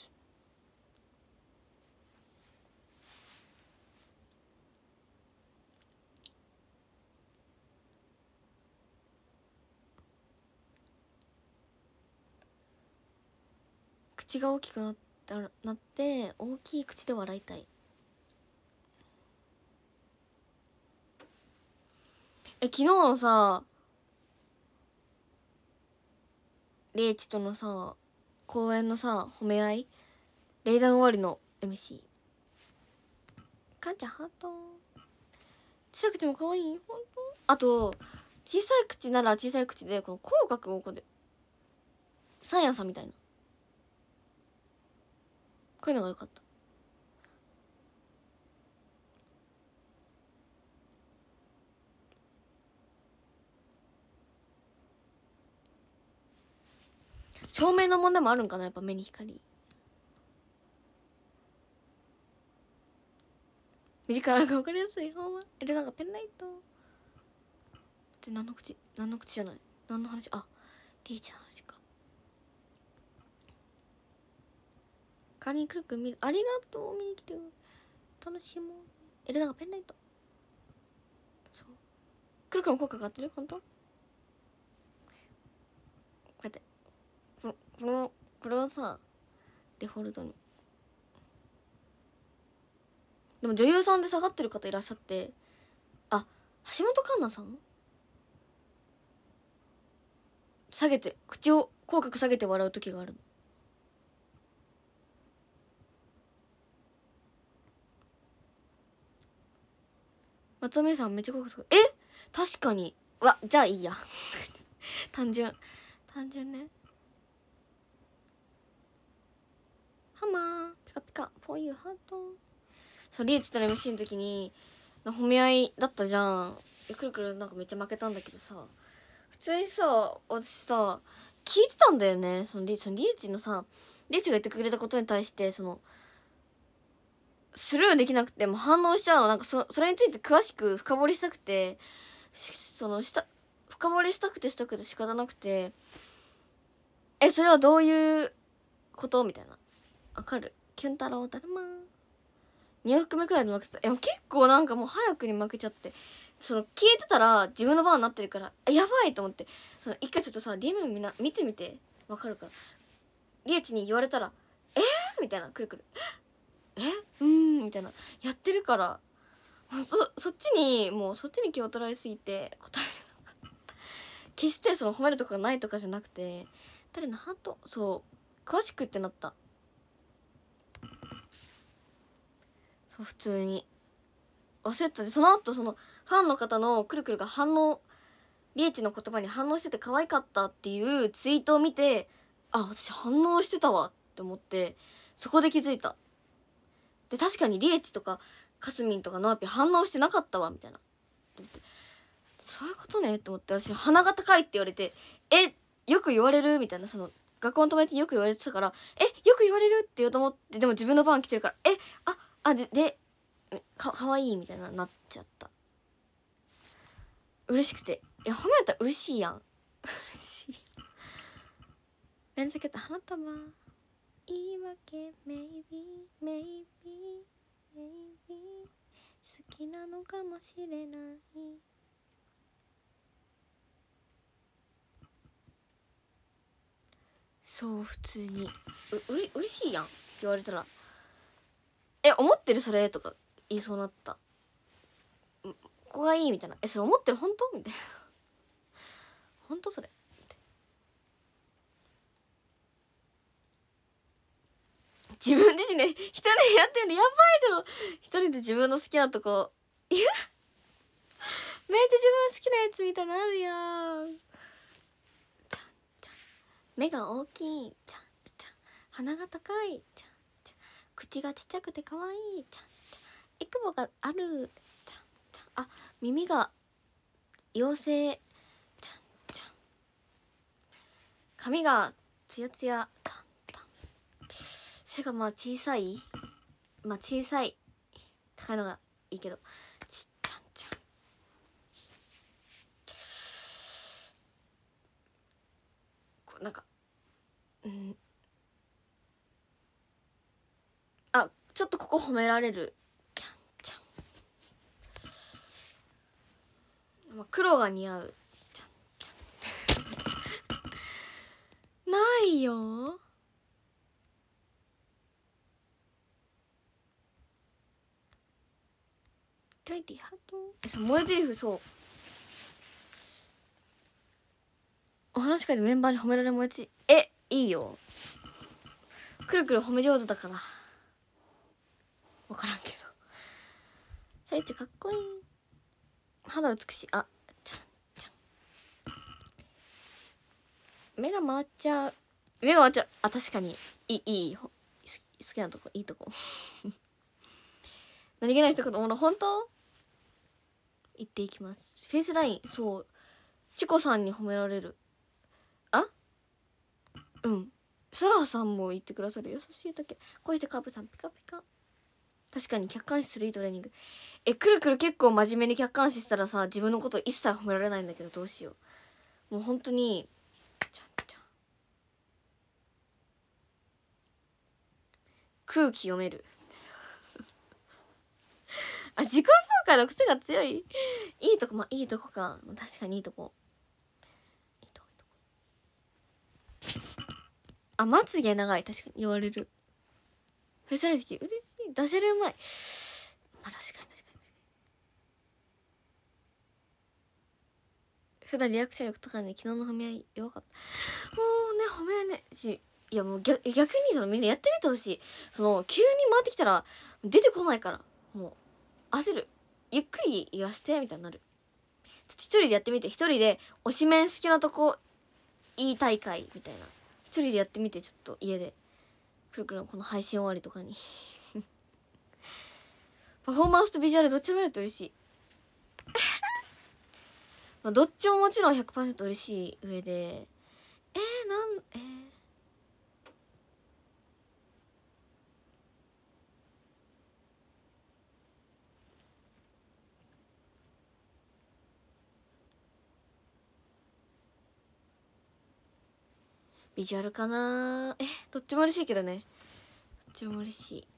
[SPEAKER 1] 口が大きくなって大きい口で笑いたい。昨日のさ、レイチとのさ公演のさ褒め合い、レイダン終わりの MC。 かんちゃんハート。小さい口も可愛い。ほんと。あと小さい口なら小さい口でこの口角をこうでサイヤンさんみたいな、こういうのが良かった。照明の問題もあるんかな、やっぱ目に光。目力が分かりやすいほんま。でなんかペンライトって何の口じゃない、何の話。あ、リーチの話か。代わりにくるくる見る。ありがとう、見に来て楽しもう。でなんかペンライト、そうくるくるも効果かかってる。ほんとこうやってこれをさデフォルトに。でも女優さんで下がってる方いらっしゃって、あ、橋本環奈さん下げて口を口角下げて笑う時があるの。松尾芽さんめっちゃ口角下げ、確かに。じゃあいいや単純ね。ハマーピカピカフォーユーハート。そう、リエチとの MC の時に褒め合いだったじゃん。くるくるなんかめっちゃ負けたんだけどさ、普通にさ私さ聞いてたんだよね。そのリエチのさ、リエチが言ってくれたことに対してそのスルーできなくても反応しちゃうの。なんかそれについて詳しく深掘りしたくて、深掘りしたくて仕方なくて、それはどういうことみたいな。わかる？キュン太郎だるま2往復目くらいで負けてた。結構なんかもう早くに負けちゃって、その消えてたら自分の番になってるからやばいと思って、その一回ちょっとさ DM みんな見てみてわかるから。リエチに言われたらみたいな、くるくるみたいなやってるから、そっちに気を取られすぎて答えるのが決してその褒めるとかがないとかじゃなくて、誰のハート、そう詳しくってなった。そう普通に忘れてた。でその後そのファンの方のくるくるがリエチの言葉に反応してて可愛かったっていうツイートを見て、私反応してたわって思って、そこで気づいた。で確かにリエチとかかすみんとかのアピ反応してなかったわみたいな。そういうことねって思って、私鼻が高いって言われてよく言われるみたいな、その学校の友達によく言われてたから、よく言われるって言おうと思って、でも自分の番来てるからかわいいみたいななっちゃった。嬉しくて、褒めたら嬉しいやん嬉しい。連続って花束言い訳 maybe 好きなのかもしれない。そう普通に嬉しいやん言われたら、思ってるそれとか言いそうになった。ここがいいみたいな、それ思ってる本当みたいな本当それって自分自身で一人でやってるのやばいだろ。一人で自分の好きなとこめっちゃ自分好きなやつみたいなのあるやん。ちゃんちゃん目が大きい、ちゃんちゃん鼻が高い、ちゃんちゃん口がちっちゃくて可愛い、ちゃんちゃんエクボがある、ちゃんちゃんあ耳が妖精、ちゃんちゃん髪がツヤツヤ、たんたん背がまあ小さい、まあ小さい高いのがいいけど、ちゃんちゃんこうなんかあちょっとここ褒められる、ちゃんちゃん、まあ、黒が似合う、ちゃんちゃんないよ。トイティハートそう萌え台詞そうお話し会でメンバーに褒められる萌えいいよ。くるくる褒め上手だから分からんけどサイチかっこいい肌美しいあちゃんちゃん目が回っちゃうあ確かにいい好きなとこいいとこ何気ない一言もの本当言っていきます。フェイスラインそうチコさんに褒められるあうんソラさんも言ってくださる優しいだけこうしてカープさんピカピカ確かに客観視するいいトレーニングくるくる結構真面目に客観視したらさ自分のこと一切褒められないんだけどどうしようもう本当にちゃんちゃん空気読めるあ自己紹介の癖が強いいいとこまあいいとこか確かにいいとこあまつげ長い確かに言われるフェイスライン好き嬉しい出せるうまいまあ確かに普段リアクション力とかね昨日の褒め合い弱かったもうね褒め合いねしいやもう逆にそのみんなやってみてほしいその急に回ってきたら出てこないからもう焦るゆっくり言わせてみたいになる一人でやってみて一人で推しメン好きなとこいい大会みたいな一人でやってみてちょっと家でくるくるのこの配信終わりとかにパフォーマンスとビジュアルどっちもやると嬉しいまあどっちももちろん 100% 嬉しい上でビジュアルかなどっちも嬉しいけどねどっちも嬉しい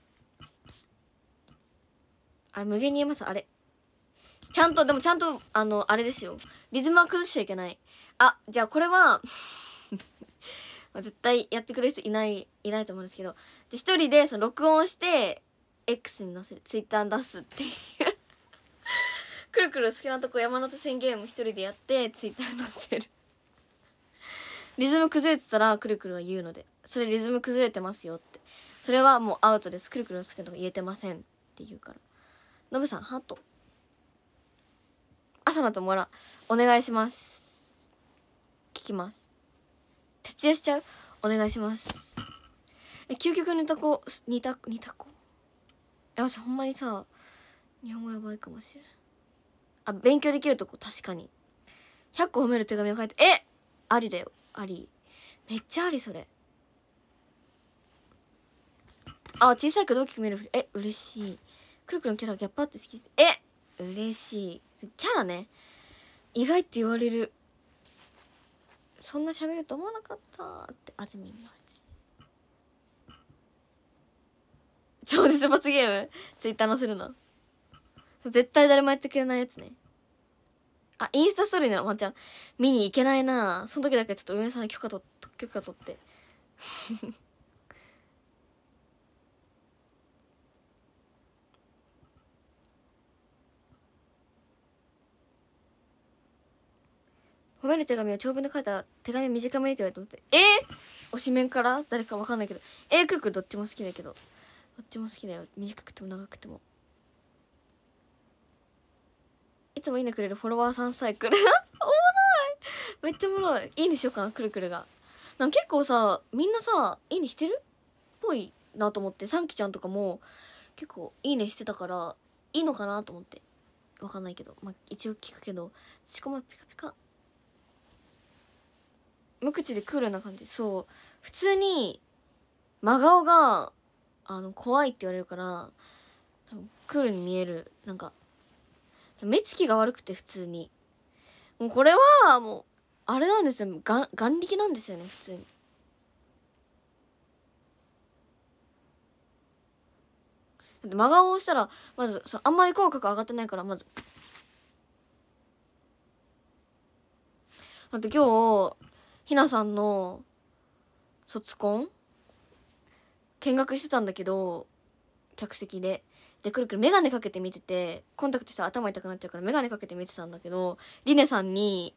[SPEAKER 1] あれ無限に言えますあれちゃんとあれですよリズムは崩しちゃいけないあじゃあこれは絶対やってくれる人いないと思うんですけどじゃ一人でその録音して X に載せるツイッターに出すっていうくるくる好きなとこ山手線ゲーム一人でやってツイッターに載せるリズム崩れてたらくるくるが言うのでそれリズム崩れてますよってそれはもうアウトですくるくるの好きなとこ言えてませんって言うからノブさんハート朝のともらお願いします聞きます徹夜しちゃうお願いします究極似た子私ほんまにさ日本語やばいかもしれんあ勉強できるとこ確かに100個褒める手紙を書いてありだよありめっちゃありそれ小さいけど大きく見える嬉しいくるくるのキャラギャップあって好きです嬉しいキャラね意外って言われるそんな喋ると思わなかったってあずみんの話超絶罰ゲームツイッター載せるの絶対誰もやってくれないやつねインスタストーリーのまんちゃん見に行けないなその時だけちょっと運営さんに許可取って褒める手紙を長文で書いた手紙短めにって言われて思って推しメンから誰か分かんないけどくるくるどっちも好きだけどどっちも好きだよ短くても長くてもいつもいいねくれるフォロワーさんサイクルおもろい、めっちゃおもろい。いいねしようかな、くるくるが。なんか結構さ、みんなさいいねしてるっぽいなと思って、さんきちゃんとかも結構いいねしてたからいいのかなと思って。わかんないけど、まあ一応聞くけど、しかもピカピカ無口でクールな感じ。そう、普通に真顔が怖いって言われるから、多分クールに見える。なんか目つきが悪くて、普通にもうこれはもうあれなんですよ、眼力なんですよね、普通に。だって真顔をしたらまずあんまり口角上がってないから、まずだって今日ひなさんの卒コン見学してたんだけど、客席でくるくる眼鏡かけて見てて、コンタクトしたら頭痛くなっちゃうから眼鏡かけて見てたんだけど、リネさんに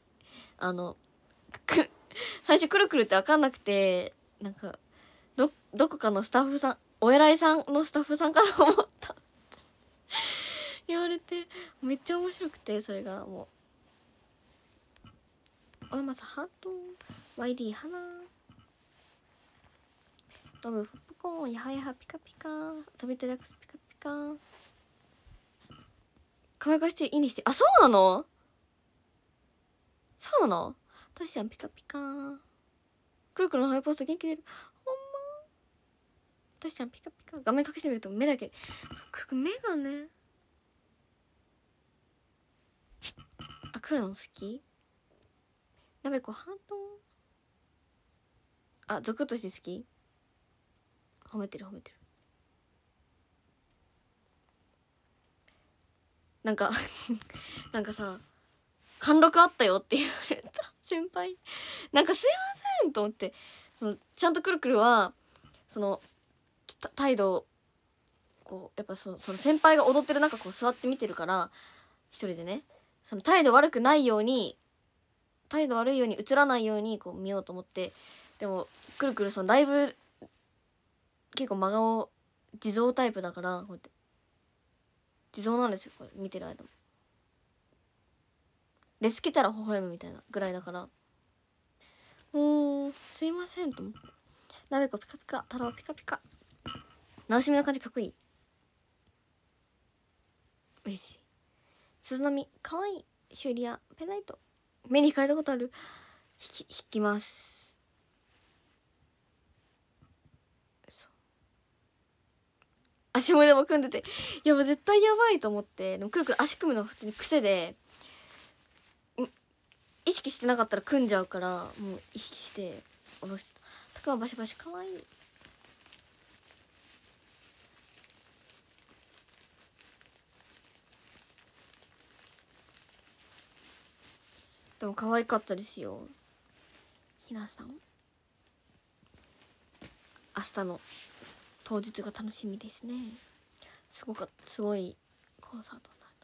[SPEAKER 1] 最初くるくるって分かんなくて、なんかどこかのスタッフさん、お偉いさんのスタッフさんかと思った言われて、めっちゃ面白くて、それがもう、おやまさハート YD 花飲むポップコーンやはやはピカピカ食べてラックスピカピカ可愛がしていいにして、あ、そうなの、そうなの、たしちゃんピカピカくるくるのハイポスト元気出る、ほんまたしちゃんピカピカ。画面隠してみると目だけ、そう目がね、あ、くるの好き、なべこハート、あ、ゾクッとして好き、褒めてる褒めてる。なんかなんかさ、貫禄あったよって言われた先輩、なんかすいませんと思って、ちゃんとくるくるは態度こうやっぱその先輩が踊ってる中こう座って見てるから、一人でね、態度悪くないように、態度悪いように映らないようにこう見ようと思って、でもくるくるライブ結構真顔地蔵タイプだから、こうやって地蔵なんですよ、これ見てる間も。レスけたら微笑むみたいなぐらいだから、もうすいませんと思って。なべこピカピカ、太郎ピカピカ、なしみの感じかっこいい、嬉しい。鈴波かわいい、シュリアペンライト目に引かれたことある、引きます。足もでも組んでて、いやもう絶対やばいと思って、でもくるくる足組むのは普通に癖で、意識してなかったら組んじゃうから、もう意識して下ろした。たくまバシバシかわいい。でも可愛かったですよ、ひなさん。明日の当日が楽しみですね。すごいコンサートになる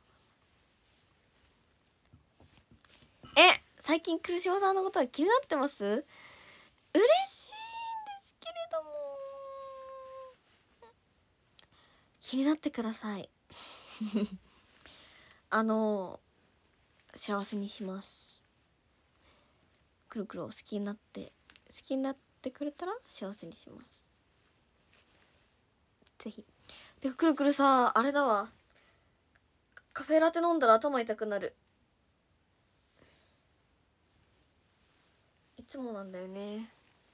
[SPEAKER 1] と思います。最近来島さんのことは気になってます？嬉しいんですけれども、気になってください幸せにします。くるくるを好きになってくれたら幸せにします、ぜひ。でくるくるさ、あれだわ、カフェラテ飲んだら頭痛くなる。いつもなんだよね。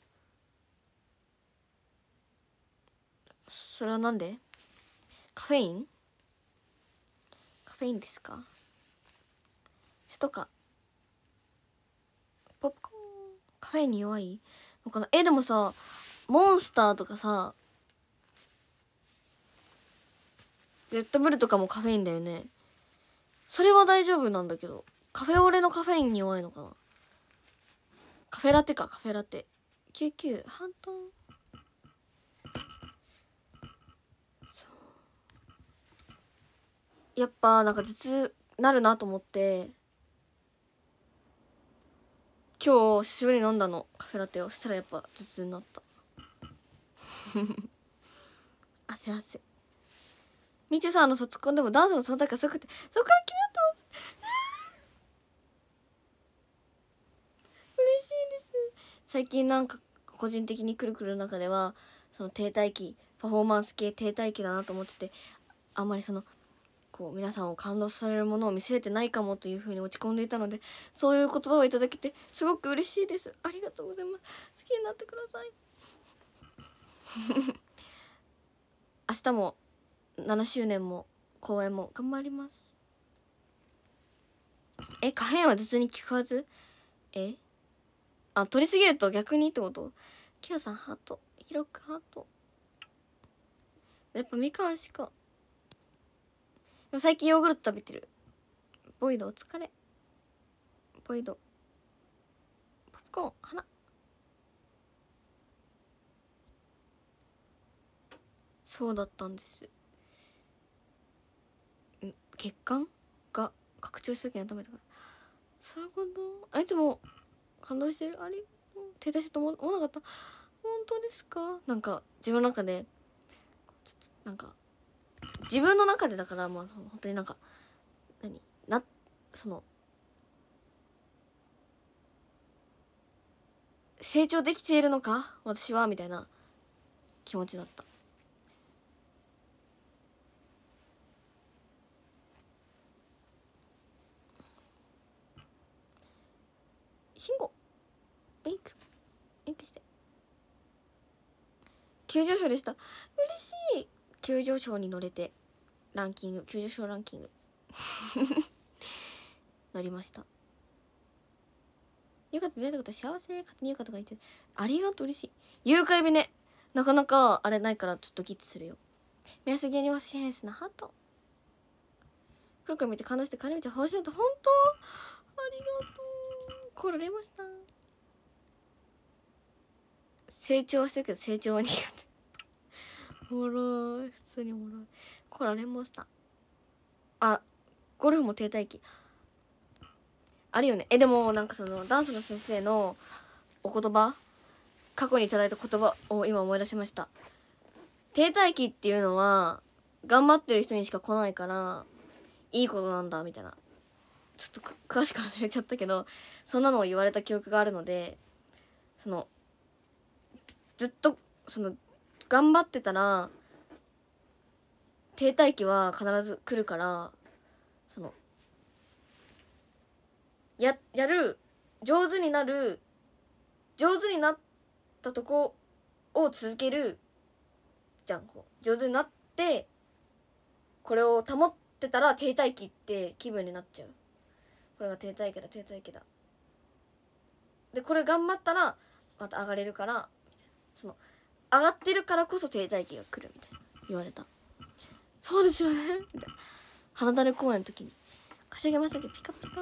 [SPEAKER 1] それはなんで？カフェインですか？とかポップコーンカフェインに弱いのかな。でもさ、モンスターとかさ、レッドブルとかもカフェインだよね。それは大丈夫なんだけど、カフェオレのカフェインに弱いのかな。カフェラテ99ハント。やっぱなんか頭痛なるなと思って、今日久しぶりに飲んだの、カフェラテを。そしたらやっぱ頭痛になった汗みちゅさんの卒コンでもダンスのその高すごくて、そこから気になってます最近なんか個人的にくるくるの中ではその停滞期、パフォーマンス系停滞期だなと思ってて、あんまりそのこう皆さんを感動されるものを見せれてないかもというふうに落ち込んでいたので、そういう言葉をいただけてすごく嬉しいです。ありがとうございます。好きになってください。明日も7周年も公演も頑張ります。可変は頭痛に効くはず？取りすぎると逆にってこと？キヨさんハート、ヒロクハート。やっぱみかんしか。でも最近ヨーグルト食べてる。ボイドお疲れ。ボイドポップコーン花。そうだったんです。血管が拡張した時に頭痛くなる。そういうこと？いつも感動してる。あれ停滞してと思わなかった。本当ですか？なんか自分の中でなんか自分の中でだから、まあ本当になんかその成長できているのか私はみたいな気持ちだった。慎吾ウインクして急上昇でした。嬉しい。急上昇に乗れてランキング、急上昇ランキング乗りました。ゆかと出会えたことは幸せ。勝手にゆかとか言ってありがとう。嬉しい。誘拐日ね、なかなかあれないからちょっとギッチするよ。目安芸にはシエンスなハート。クロクロ見て感動して金見て欲しいのと本当ありがとう。来られました。成長してるけど成長は苦手おもろい。普通におもろい。来られました。ゴルフも停滞期あるよね。でもなんかそのダンスの先生のお言葉、過去にいただいた言葉を今思い出しました。停滞期っていうのは頑張ってる人にしか来ないからいいことなんだみたいな、ちょっと詳しく忘れちゃったけど、そんなのを言われた記憶があるので、そのずっとその頑張ってたら停滞期は必ず来るから、そのやる上手になったとこを続けるじゃん。こう上手になってこれを保ってたら停滞期って気分になっちゃう。これが停滞期だで、これ頑張ったらまた上がれるから、その上がってるからこそ停滞期が来るみたいな言われた。そうですよねみたいな。花種公演の時に貸し上げましたけどピカピカ。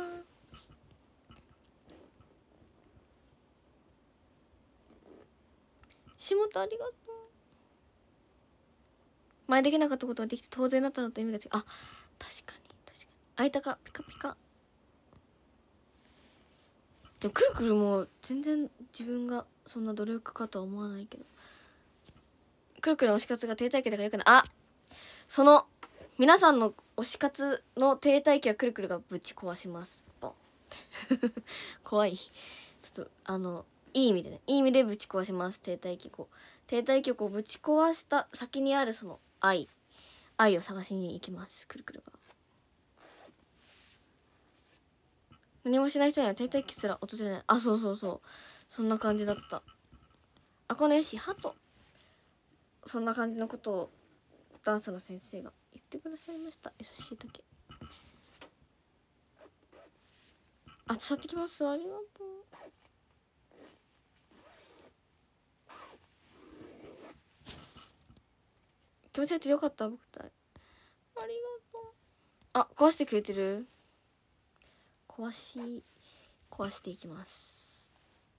[SPEAKER 1] 下田ありがとう。前できなかったことができて当然だったのと意味が違う。確かに開いたかピカピカ。でもくるくるも全然自分がそんな努力家とは思わないけど、くるくるの推し活が停滞期だからよくない。その皆さんの推し活の停滞期はくるくるがぶち壊します。ボン怖い。ちょっといい意味でぶち壊します。停滞期をこうぶち壊した先にあるその愛を探しに行きます。くるくるが何もしない人には停滞期すら訪れない。そうそんな感じだった。このよしハート。そんな感じのことをダンスの先生が言ってくださいました。優しいだけ。伝わってきます。ありがとう。気持ち入ってよかった。僕たちありがとう。壊してくれてる。壊していきます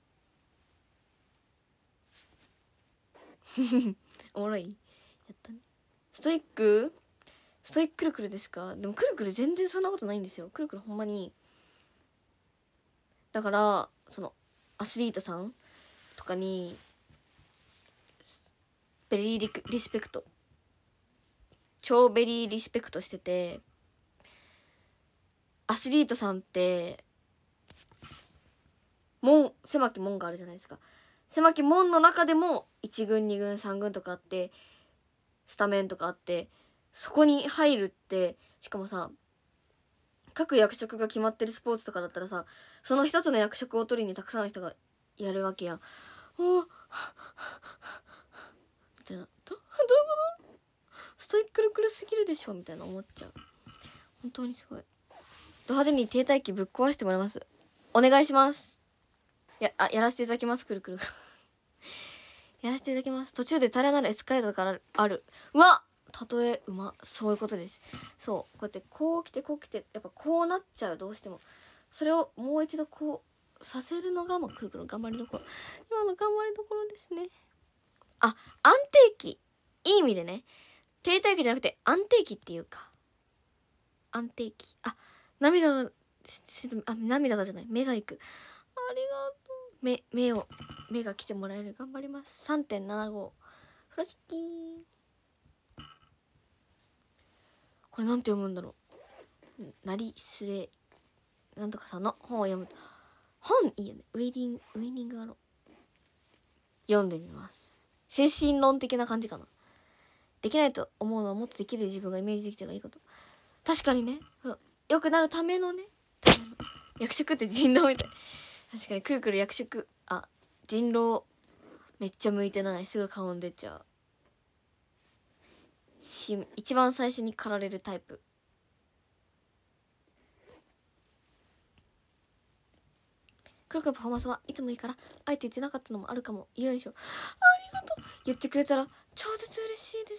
[SPEAKER 1] おもろい。やったね。ストイックくるくるですか？でもくるくる全然そんなことないんですよ。くるくるほんまに、だからそのアスリートさんとかにベリーリスペクト、超ベリーリスペクトしてて、アスリートさんって狭き門があるじゃないですか。 狭き門の中でも1軍2軍3軍とかあってスタメンとかあって、そこに入るって、しかもさ各役職が決まってるスポーツとかだったらさ、その一つの役職を取りにたくさんの人がやるわけや。おみたいな、どういうことストイックルクルすぎるでしょみたいな思っちゃう。本当にすごい。ド派手に停滞期ぶっ壊してもらいます。お願いします。やらせていただきます。くるくるやらせていただきます。途中で平らなるエスカレーターからある。うわ、例えうま。そういうことです。そう、こうやってこう来てこう来て、やっぱこうなっちゃう、どうしても。それをもう一度こうさせるのが、まあ、くるくる頑張りどころ。今の頑張りどころですね。あ、安定期、いい意味でね。停滞期じゃなくて安定期っていうか、安定期。あ、涙が涙がじゃない、目がいく。ありがとう。目が来てもらえる。頑張ります。 3.75 風呂敷。これなんて読むんだろう。なりすえなんとかさんの本を読む。本いいよね。ウェディングアロー読んでみます。精神論的な感じかな。できないと思うのはもっとできる自分がイメージできたらいいこと。確かにね、良くなるためのね、役職って人狼みたい。確かにくるくる役職、あ、人狼めっちゃ向いてない。すぐ顔に出ちゃうし、一番最初に狩られるタイプ。くるくるパフォーマンスはいつもいいから、あえて言ってなかったのもあるかも。言うでしょ。ありがとう。言ってくれたら超絶嬉しいです。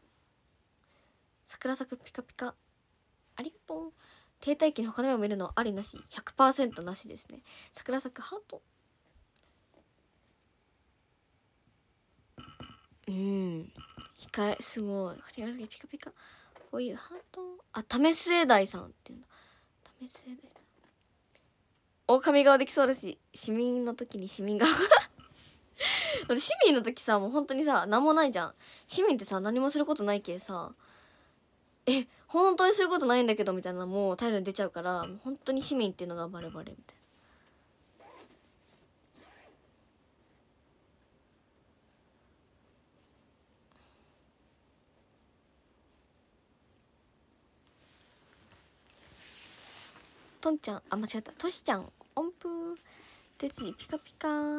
[SPEAKER 1] 桜咲くピカピカ、ありがとう。停滞期に他の目を見るのはありなし、 100% なしですね。桜咲くハート。控えすごい。桜咲くピカピカ、こういうハート。あ、為末大さんっていうの。為末大さん、狼側できそうだし、市民の時に市民側市民の時さ、もう本当にさ、何もないじゃん。市民ってさ、何もすることないけさ、本当にすることないんだけどみたいな、もう態度に出ちゃうから、もう本当に市民っていうのがバレバレみたいな。とんちゃん、あ、間違えた。としちゃん、音符手つピカピカ。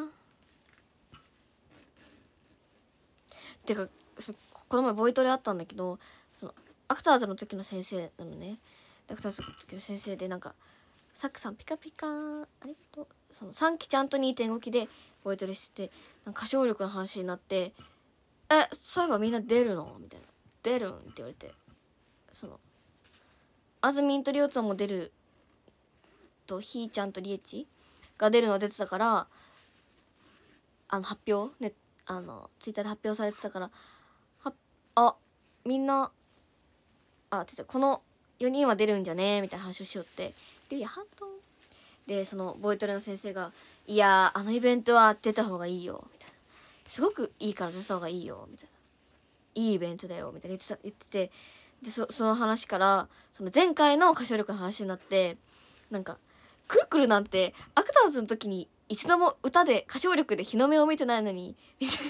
[SPEAKER 1] てか、この前ボイトレあったんだけど、そのアクターズの時の先生なのね。アクターズの時の先生で、なんかサックさんピカピカ、ありがとう。その3期ちゃんと 2.5 期でボイトレしてて、歌唱力の話になって、そういえばみんな出るのみたいな。出るんって言われて、そのあずみんとりおつんも出ると、ひーちゃんとりえちが出るの出てたから、発表ね、ツイッターで発表されてたから、みんなこの4人は出るんじゃねみたいな話をしよって、リュウヤハートで、そのボイトレの先生が、いやー、あのイベントは出た方がいいよみたいな、すごくいいから出た方がいいよみたいな、いいイベントだよみたいな言ってて、でその話から、その前回の歌唱力の話になって、なんかくるくるなんてアクターズの時に一度も歌で歌唱力で日の目を見てないのにみたい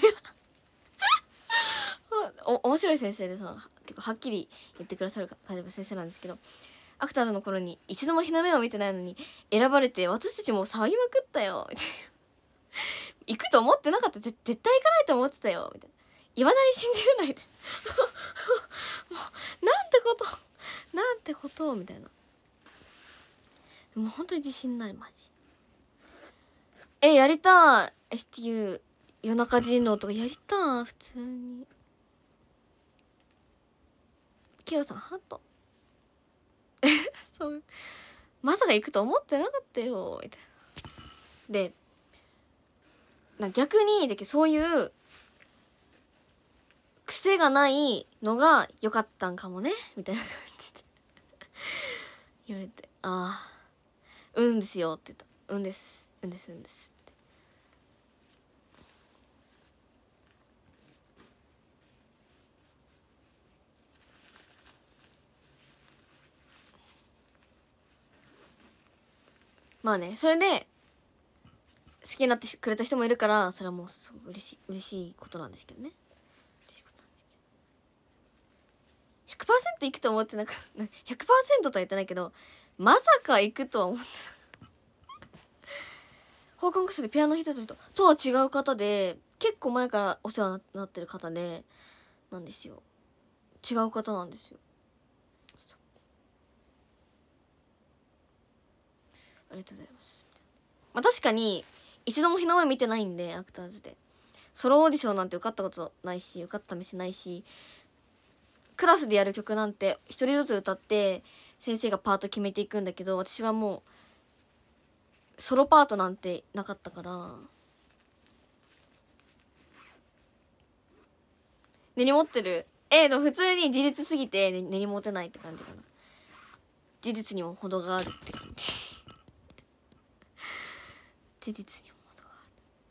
[SPEAKER 1] な面白い先生でさ、結構はっきり言ってくださる感じの先生なんですけど、アクターズの頃に一度も日の目を見てないのに選ばれて、私たちもう騒ぎまくったよみたいな行くと思ってなかった、絶対行かないと思ってたよみたいな、いまだに信じれないでもうなんてことみたいな。もう本当に自信ない、マジ。やりたい。 STU 夜中人狼とかやりたい、普通に。キヨさんハートそうまさか行くと思ってなかったよみたいな。で逆にそういう癖がないのが良かったんかもねみたいな感じで言われて、ああうんですよって言った。うんですって。まあね、それで好きになってくれた人もいるから、それはもうすごく嬉しいことなんですけどね。嬉しいことなんですけど 100% いくと思って100% とは言ってないけど、まさかいくとは思って放課後クラスでピアノ弾いてた人とは違う方で、結構前からお世話になってる方でなんですよ。違う方なんですよ。ありがとうございます。まあ確かに一度も日の目見てないんで、アクターズでソロオーディションなんて受かったことないし、受かった飯ないし、クラスでやる曲なんて一人ずつ歌って先生がパート決めていくんだけど、私はもうソロパートなんてなかったから、根に持ってる。でも普通に事実すぎて根に持てないって感じかな。事実にも程があるって感じ事実にも程があ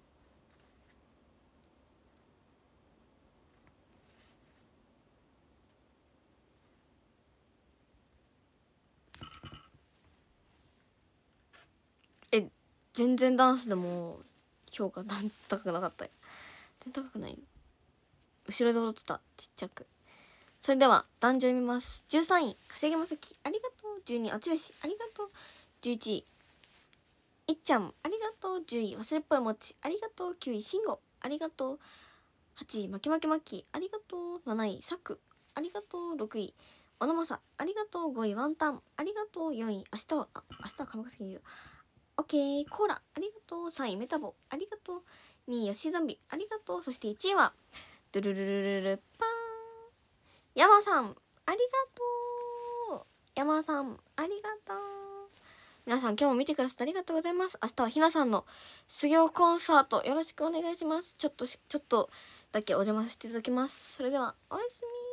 [SPEAKER 1] る。全然ダンスでも評価高くなかったよ。全然高くないよ。後ろで踊ってた、ちっちゃく。それでは男女読みます。13位稼ぎまさき、ありがとう。12位あちよし、ありがとう。11位いっちゃん、ありがとう。10位忘れっぽいもち、ありがとう。9位しんご、ありがとう。8位まきまきまき、ありがとう。7位さく、ありがとう。6位おのまさ、ありがとう。5位ワンタン、ありがとう。4位明日は神ヶ崎にいる、オッケー。コーラ、ありがとう。3位メタボ、ありがとう。2位ヨシゾンビ、ありがとう。そして1位はドゥルルルルルパーン、山さん、ありがとう。山さん、ありがとう。皆さん今日も見てくださってありがとうございます。明日はひなさんの卒業コンサートよろしくお願いします。ちょっとだけお邪魔させていただきます。それではおやすみ。